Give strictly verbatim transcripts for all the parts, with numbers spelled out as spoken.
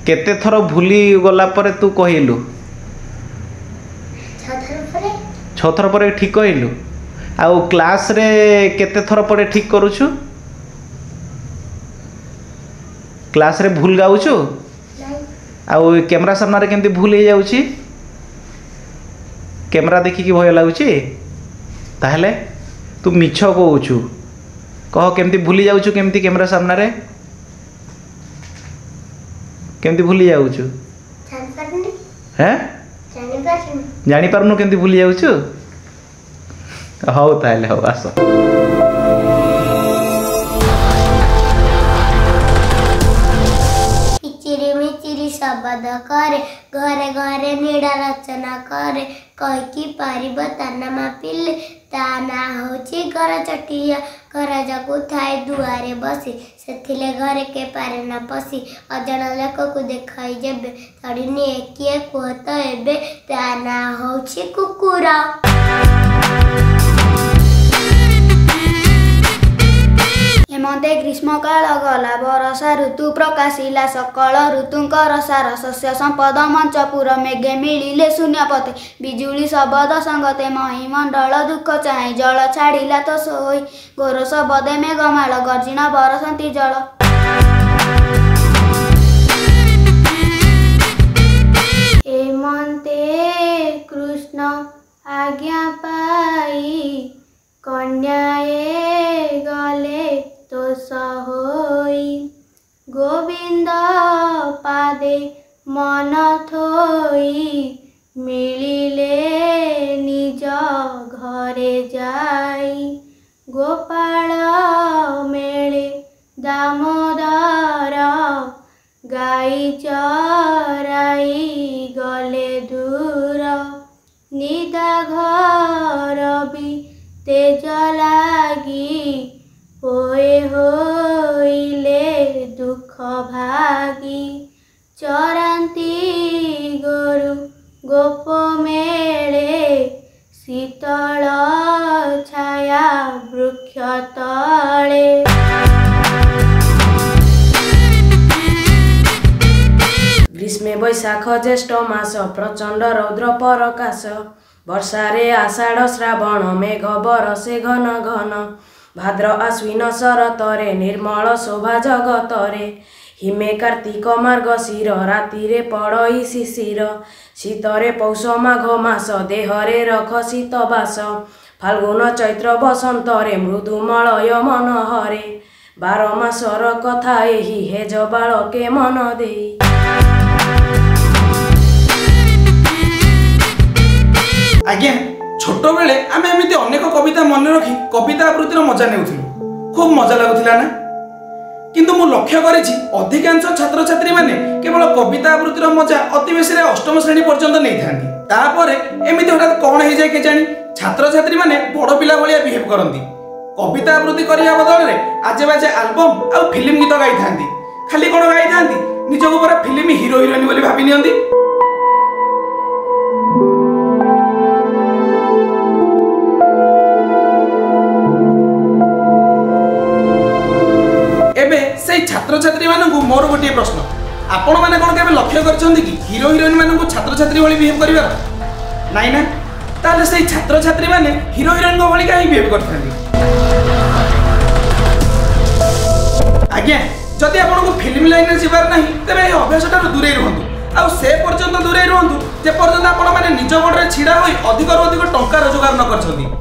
केते थर भूली गला पर तू कहलु छ थर पर ठीक कहलु आउ क्लास रे केते थर पर ठीक करूछु क्लास रे भूल गाउछु आउ कैमरा सामने रे केमती भूल हो जाउछि कैमरा देखि कि भय लागुछि ताहले तू मिछ कहूछु कह केमती भूली जाउछु केमती कैमरा सामने रे केमती भूली जाउछु हैं जानी पारनु केमती भूली जाउछु हौ ताहले हौ आस शब्द करे घरे घरे नीड़ा रचना करे कहीकि पारिब ताना मापिले ताना होची घर चटिया घर जाकू थाए दुआरे बसी सेथिले घरे के पारे ना पसी अजण लोक को देखाई जेबे तड़िनी किए कुहत एबे ताना होची कुकुर हेमंते ग्रीष्म काल गला बरसा ऋतु प्रकाशिला सकल ऋतुंकर सार शस्य संपद मंचपुर मेघे मिलिले शून्यपते बिजुली शबद संगते महीमंडल दुख चाहे जल छाड़िला तो सोई घोर शबदे मेघमाल गर्जिण बरसंती जल हेमंते कृष्ण आज्ञा पाई कन्याए गले तो सहोई गोविंद पादे मन थोई मिलिले निज घरे जाई गोपाल मेले दामोदर गाई चराई गले दूर निदा घर भी तेज लागी होए होइले दुख भागी चरांती गोरु गोप मेले शीतल छाया वृक्ष तले ग्रीष्मे बैशाख ज्येष्ठ मास प्रचंड रौद्र परकाश वर्षारे आषाढ़ श्रावण मेघ बरसे घन घन भाद्र आश्विन शरतरे निर्मल शोभा जगतरे हिमे कार्तिक मार्गशीर रातिरे पड़ई शिशिर शीतरे पौष माघ मास देहरे रख शीतबास फाल्गुन चैत्र बसंतरे मृदुमलय मनहरे बार मासर कथा एही हेज बालके मन देई आज्ञा छोट बेले आम एमती अनेक कविता मन रखी कविता आवृत्तिर मजा नेउथिलु खूब मजा लागुथिला ना किंतु मु लक्ष्य करिछि अधिकांश छात्र छात्री माने केवल कविता आवृत्तिर मजा अति बेसी रे अष्टम श्रेणी पर्यंत नै थांती तापर एमती हठात कोन हे जाय के जानी छात्र छात्री माने बड़ पिला भलिया बिहेव करंती कविता आवृत्ति करिया बदल रे आजे बाजे एल्बम आ फिल्म गीत गाई थांती खाली कोन गाई थांती निजको पूरा फिल्म हीरो हिरोइन बोली भाबी नियंती छात्र छात्री मानू मोर गोटे प्रश्न आपण मैंने कौन के लक्ष्य कर हीरो हिरोइन मानू छात्र छात्री भाई बिहेव कर नाई ना ताले से छात्र छात्री माने हीरो हिरोइन भाई कहीं बिहेव करते आज्ञा जदि आपको फिल्म लाइन में जीवार ना तेज ये अभ्यास दूरे रुहतु आ से पर्यंत दूरे रुहतु जे पर्यंत आपण मैंने निज गोड़े छिड़ा हो अधिक अधिक टंका रोजगार न कर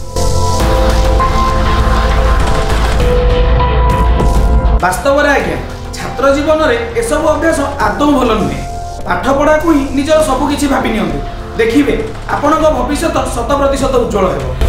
वास्तव में आज्ञा छात्र जीवन में एसब अभ्यास आदौ भल नुहे पाठ पढ़ा को ही निजर सबकि भावी नि देखिए आपण भविष्य शत प्रतिशत उज्जवल हो।